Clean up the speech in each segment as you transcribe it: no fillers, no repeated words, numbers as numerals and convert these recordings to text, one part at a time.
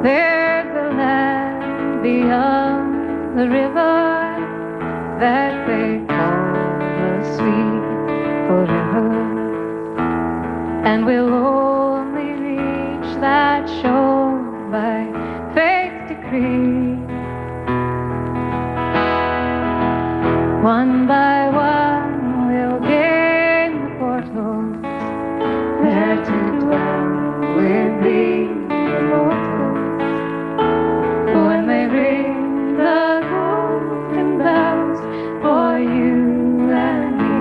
There's a land beyond the river that they call the sweet forever, and we'll only reach that shore by fate's decree. One by one we'll gain the portals there to dwell with the immortals. When they ring the golden bells for you and me.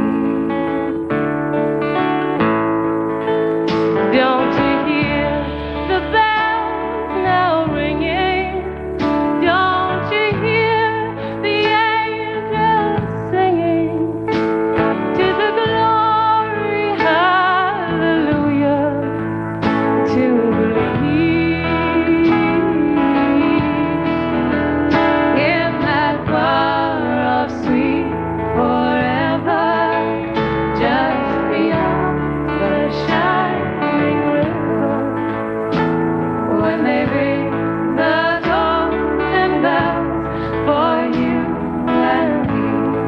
Don't you hear the bells now ringing? Don't you hear the angels singing? 'Tis a glory, hallelujah, to believe in that far off sweet forever, just beyond the shining river. When they ring the golden bells for you and me,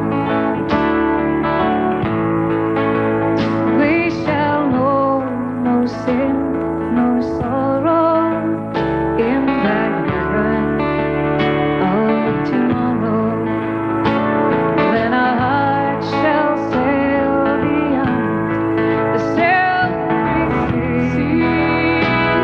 we shall know no sin, no sorrow in that heaven of tomorrow. Then our hearts shall sail beyond the silvery sea.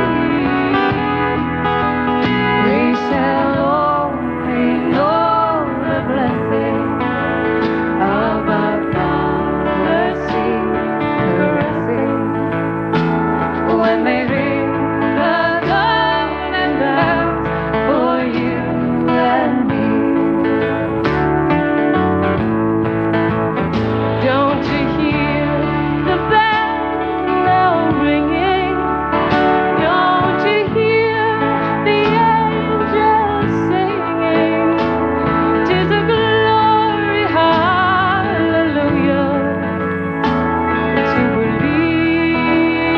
We shall only know the blessing of our Father's sweet caressing. When they ring the golden bells for you and me. Don't you hear the bells now ringing? Don't you hear the angels singing? 'Tis a glory, hallelujah, to believe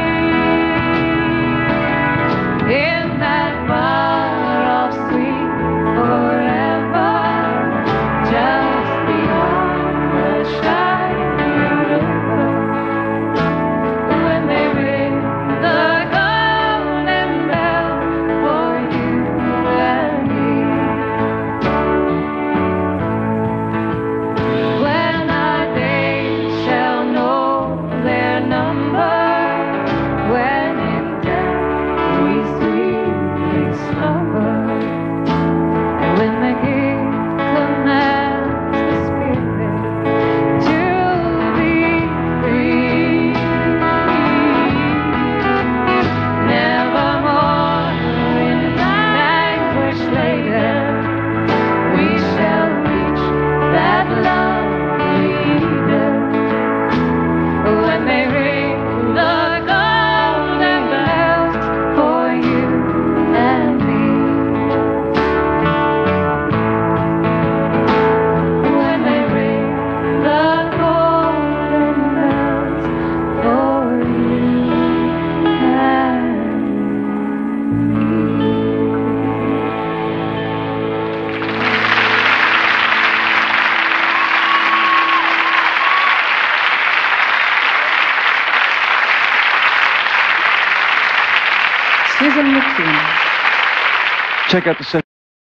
in that far off sweet forever, just beyond the shining river. When they ring the golden bell for you and me. When our days shall know their number, when in death we sweetly slumber, when the King commands the Spirit to be free, nevermore in anguish laden, we shall reach that lovely Eden. When they ring the golden bells for you and me. When they ring the golden bells for you and me. Susan McKean. Check out the